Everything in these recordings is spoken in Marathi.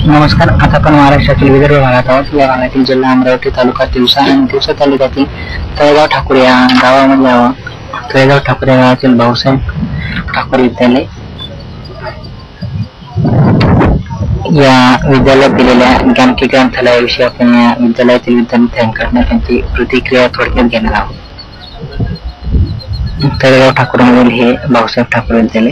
नमस्कार. आता आपण महाराष्ट्रातील विदर्भ भागात आहोत. या भागातील जिल्हा अमरावती, तालुका तिवसा आणि तिवसा तालुक्यातील तळेगाव ठाकूर या गावामध्ये आहोत. तळेगाव ठाकूर या गावातील भाऊसाहेब ठाकूर विद्यालय या विद्यालयात दिलेल्या ज्ञानकी ग्रंथालयाविषयी आपण या विद्यालयातील विद्यार्थ्यांकडून त्यांची प्रतिक्रिया थोडक्यात घेणार आहोत. तळेगाव ठाकूर मधील हे भाऊसाहेब ठाकूर विद्यालय.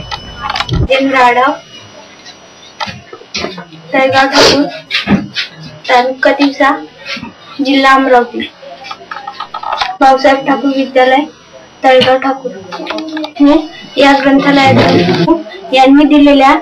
तळेगाव ठाकूर, तालुका तिवसा, जिल्हा अमरावती. भाऊसाहेब ठाकूर विद्यालय, तळेगाव ठाकूर. हे या ग्रंथालयातून यांनी दिलेल्या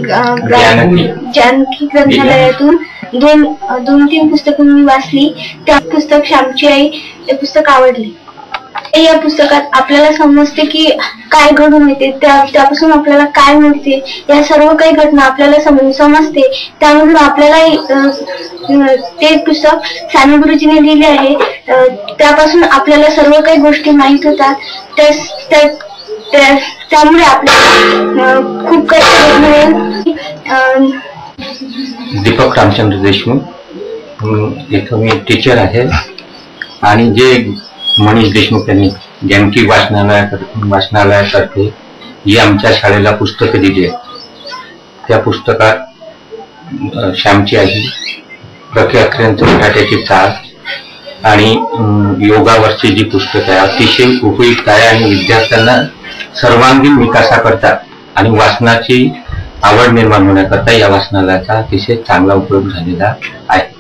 जानकी ग्रंथालयातून दोन तीन पुस्तकं मी वाचली. त्या पुस्तक श्यामची आई हे पुस्तक आवडले. या पुस्तकात आपल्याला समजते की काय घडून येते, त्यापासून आपल्याला काय मिळते, या सर्व काही घटना आपल्याला समजते. त्यामधून आपल्याला ते पुस्तक साने गुरुजीने लिहिले आहे. त्यापासून आपल्याला सर्व काही गोष्टी माहित होतात. त्यामुळे आपल्याला खूप काही मिळेल. दीपक रामचंद्र देशमुख, इथं मी टीचर आहे. आणि जे मनीष देशमुख यांनी जानकी वाचनालयातर्फे जी आमच्या शाळेला पुस्तकं दिली आहेत, त्या पुस्तकात श्यामची आई, प्रख्यात बटाट्याची चाळ आणि योगावरची जी पुस्तकं आहे अतिशय उपयुक्त आहे आणि विद्यार्थ्यांना सर्वांगीण विकासाकरता आणि वाचनाची आवड निर्माण होण्याकरता या वाचनालयाचा अतिशय चांगला उपयोग झालेला आहे.